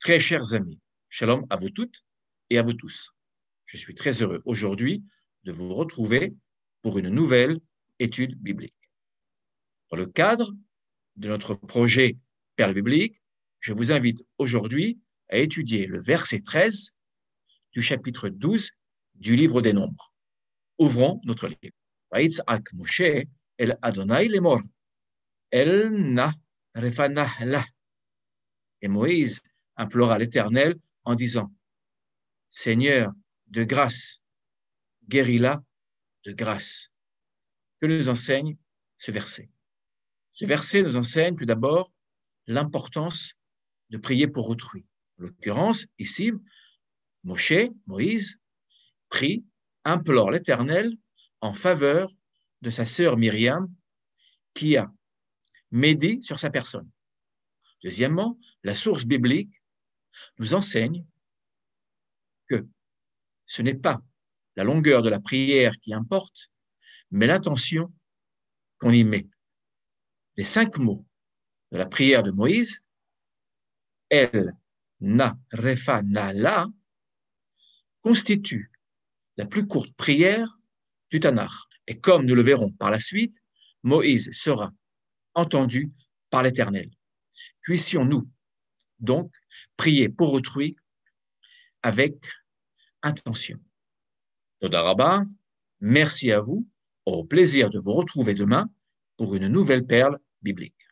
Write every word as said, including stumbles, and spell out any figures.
Très chers amis, shalom à vous toutes et à vous tous. Je suis très heureux aujourd'hui de vous retrouver pour une nouvelle étude biblique. Dans le cadre de notre projet Perles bibliques, je vous invite aujourd'hui à étudier le verset treize du chapitre douze du livre des Nombres. Ouvrons notre livre. Vayitzak Moshe el Adonai lemor, el na refanah la. Et Moïse implora l'Éternel en disant: Seigneur de grâce, guéris-la de grâce. Que nous enseigne ce verset? Ce verset nous enseigne tout d'abord l'importance de prier pour autrui. En l'occurrence, ici, Moshe, Moïse, prie, implore l'Éternel en faveur de sa sœur Myriam qui a médit sur sa personne. Deuxièmement, la source biblique nous enseigne que ce n'est pas la longueur de la prière qui importe, mais l'intention qu'on y met. Les cinq mots de la prière de Moïse, El, Na, Refa, Na, La, constituent la plus courte prière du Tanakh. Et comme nous le verrons par la suite, Moïse sera entendu par l'Éternel. Puissions-nous donc prier pour autrui avec intention. Toda Rabba, merci à vous, au plaisir de vous retrouver demain pour une nouvelle perle biblique.